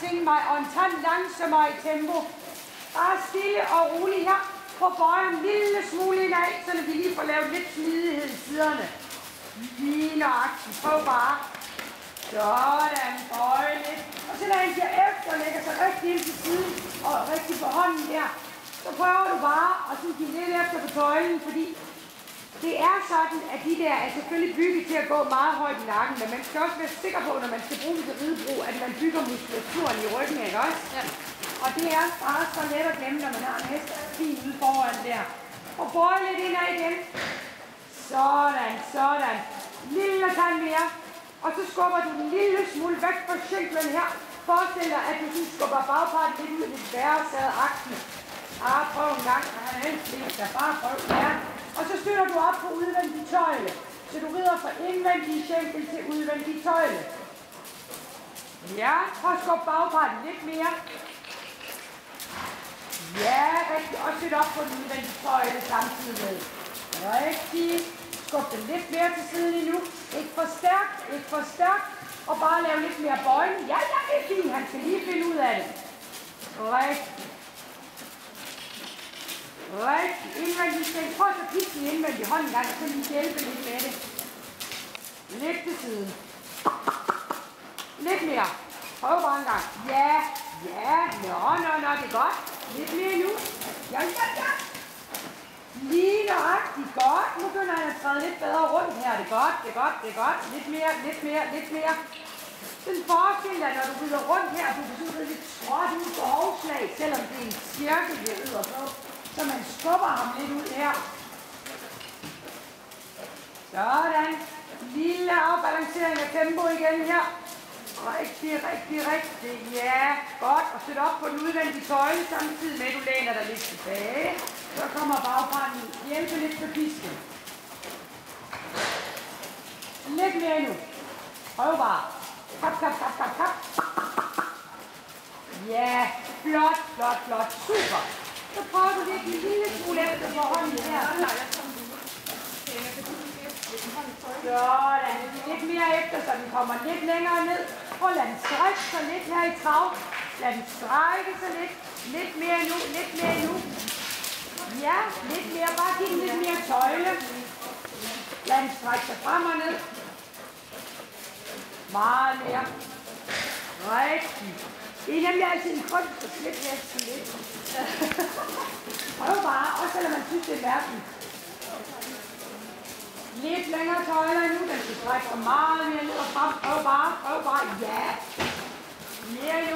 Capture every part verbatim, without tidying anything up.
tænke mig, og en tand langsommere i tempo. Bare stille og roligt her. Prøv at bøje en lille smule indad, så vi lige får lavet lidt smidighed i siderne. Lige nøjagtigt. Prøv bare. Sådan, bøje lidt. Og så når en bliver efter og lægger sig rigtig ind til siden, og rigtig på hånden der, så prøver du bare at give lidt efter på tøjlen, fordi det er sådan, at de der er selvfølgelig bygget til at gå meget højt i nakken, men man skal også være sikker på, når man skal bruge det til ridebrug, at man bygger muskulaturen i ryggen, ikke også? Ja. Og det er bare så let at glemme, når man har en hest fin ude foran der. Og bøje lidt indad igen. Sådan, sådan. Lille tand mere. Og så skubber du den lille smule væk fra skinklen her. Forestil dig, at du skubber bagparten lidt ud i det bæresade aksen. Ah, prøv en gang. Han er helst der bare prøv. Ja. Og så støtter du op på udvendig tøjle. Så du rider fra indvendig skænkel til udvendig tøjle. Ja, prøv at skubbe bagparten lidt mere. Ja, rigtig. Og støt op på den udvendige tøjle samtidig med. Rigtig. Skub den lidt mere til siden endnu. Ikke for stærkt, ikke for stærkt. Og bare lave lidt mere bøjning. Ja, ja, det er fint. Han skal lige finde ud af det. Rigtig. Rigtig. Indvendig skænkel. Prøv så at kigge den indvendig hånd en gang, så lige hjælpe lidt med det. Lidt til siden. Lidt mere. Prøv bare en gang. Ja, ja. Nå, nå, nå, det er godt. Lidt mere nu. Ja, ja, ja. Lige nøjagtigt godt. Nu begynder han at træde lidt bedre rundt her. Det er godt, det er godt, det er godt. Lidt mere, lidt mere, lidt mere. Den forestil dig, når du rider rundt her, du kan sådan lidt trådt ud på overslag, selvom det er en cirkel, vi rider på. Så man skubber ham lidt ud her. Sådan. Lille afbalancering af tempo igen her. Rigtig, rigtig, rigtig. Ja, godt. Og sæt op på den udvendige tøjle, samtidig med, at du læner dig lidt tilbage. Så kommer bagparten hjælpe lidt på pisken. Lidt mere nu. Prøv bare. Kap, kap, kap, kap, kap. Ja, flot, flot, flot. Super. Så prøver du lidt en lille smule efter på hånden her. Sådan. Lidt mere efter, så den kommer lidt længere ned. Prøv at lade den strække sig lidt her i trav. Lad den strække sig lidt. Lidt mere nu, lidt mere nu. Ja, lidt mere. Bare giv den lidt mere tøjle. Lad den strække sig frem og ned. Meget mere. Rigtig. Det er nemlig altid en kunst at slippe næsten lidt. Prøv bare, også selvom man synes, det er mærkeligt. Lidt længere tøjler endnu. Den skal strække sig meget mere ned og frem. Prøv bare, prøv bare. Ja. Mere nu.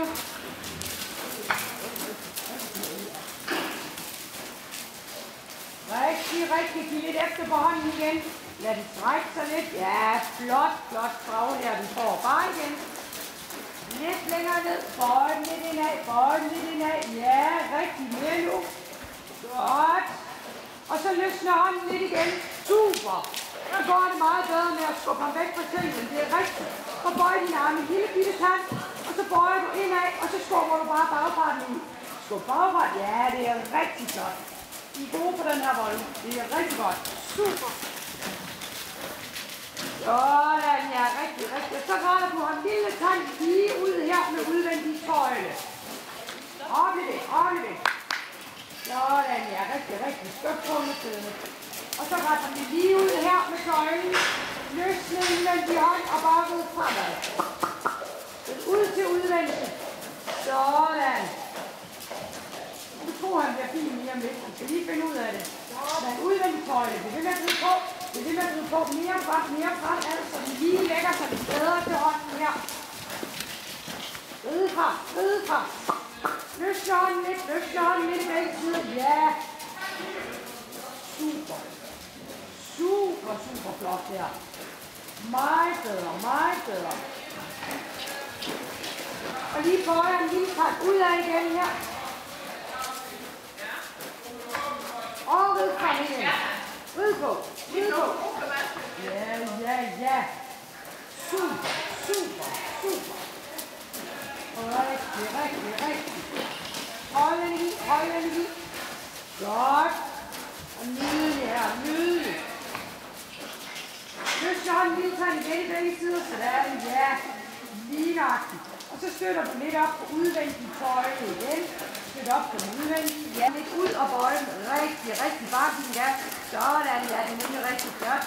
Rigtig, rigtig. Giv lidt efter på hånden igen. Lad den strække sig lidt. Ja, flot, flot strag her. Den får bare igen. Lidt længere ned. Bøj den lidt indad. Bøj den lidt indad. Ja, rigtig mere nu. Godt. Og så løsner hånden lidt igen. Super. Så går det meget bedre med at skubbe ham væk fra tingene. Det er rigtigt. Så bøj din arme en lille bitte tand. Og så bøjer du indad. Og så skubber du bare bagparten ud. Skub bagparten. Ja, det er rigtig godt. I er gode på den her vold. Det er rigtig godt. Super. Sådan, ja, rigtig, rigtig. Så retter du en lille tand lige ud her med udvendig tøjle. Op i det, op i det. Sådan, ja, rigtig, rigtig. Skub på med tøjle. Og så retter vi lige ud her med tøjlen. Løsne indvendig hånd og bare ud fremad. Ud til udvendig. Sådan. Nu tror han bliver fint lige om lidt. Han skal lige finde ud af det. Sådan, udvendig tøjle. Det vil med at ride på. Det vil med at ride på mere frem, mere frem. Altså, vi lige lægger sig lidt bedre til hånden her. Ride frem, ride frem. Løsne hånden lidt, løsne hånden lidt i begge sider. Ja. Super. Super, super flot der. Meget bedre, meget bedre. Og lige bøjer en lille træk ud af igen her. Og rid frem igen. Rid på, rid på. Ja, ja, ja. Super, super, super. Rigtig, rigtig, rigtig. Hold energi, hold energi. Godt. Og nydelig her, nydelig. Løsne hånden lige tager igen i begge sider, sådan, ja, lige nøjagtigt. Og Og så støtter du lidt op på udvendige tøjle igen. Støt op på den udvendige. Ja, lidt ud og bøje rigtig, rigtig bare den der. Sådan, ja, det er nemlig rigtig flot.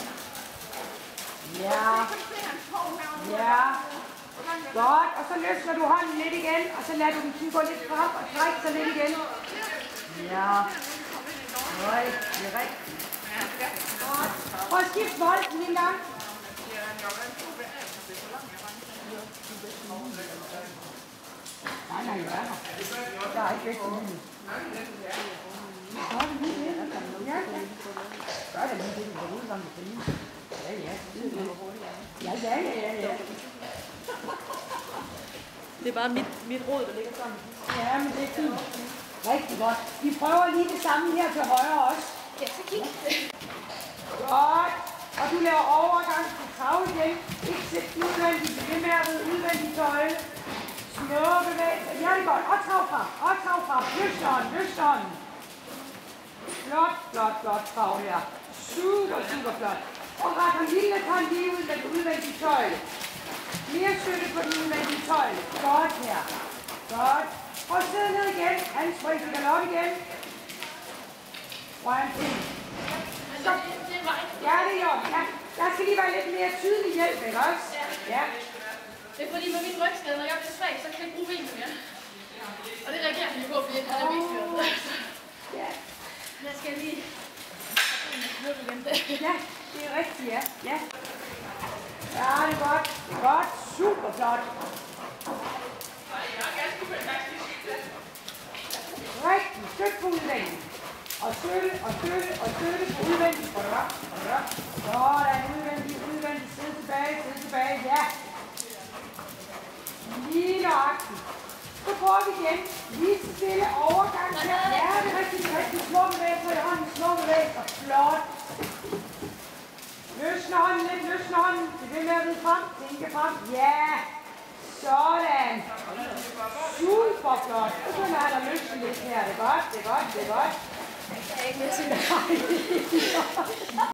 Ja. Ja. Godt, og så løsner du hånden lidt igen, og så lader du den gå lidt frem og trække sig lidt igen. Ja. Rigtig, rigtig. Godt. Prøv at skifte volden en gang. Nej, nej, jeg er her. Der er ikke væk til livet. Gør det lige det. Ja, ja. Gør det lige det, du går ud sammen med livet. Ja, ja. Ja, ja, ja, ja, ja. Det er bare mit, mit råd, der ligger sammen. Ja, men det er fint. Rigtig godt. Vi prøver lige det samme her til højre også. Ja, så kig. Godt. Og du laver overgang til travl igen. Ikke sæt udvendigt, det med at ride udvendigt tøjle. Små bevægelser. Ja, det er godt. Og trav frem. Og trav frem. Løft hånden. Løft hånden. Flot, flot, flot trav her. Super, super flot. Og ret en lille hånd lige ud med det udvendige tøjle. Mere støtte på den udvendige tøjle. Godt her. Godt. Og sidde ned igen. Handspring til galop igen. One, two. Så. Ja, det er jo. Ja. Der skal lige være lidt mere tydelig hjælp, ikke også? Ja. Det er fordi med min rygskade, når jeg bliver svag, så kan jeg ikke bruge benene mere. Og det reagerer jeg på, fordi jeg er benskade. Ja. Jeg skal lige ned igen. Ja, det er rigtigt, ja. Ja. Ja, det er godt. Det er godt. Super flot. Rigtig. Støt på udvendigt. Og støtte, og støtte, og støtte på udvendigt. Sådan, udvendigt, udvendigt. Sidde tilbage, sidde tilbage. Ja. Lige nøjagtigt. Så prøver vi igen. Lige så stille overgang. Ja, det er rigtig, rigtig små bevægelser i hånden. Små bevægelser. Flot. Løsne hånden lidt, løsne hånden. Det er ved med at vide frem. Tænke frem. Ja. Sådan. Super flot. Så kan man have løsne lidt her. Det er godt, det er godt, det er godt. Jeg er ikke med til det.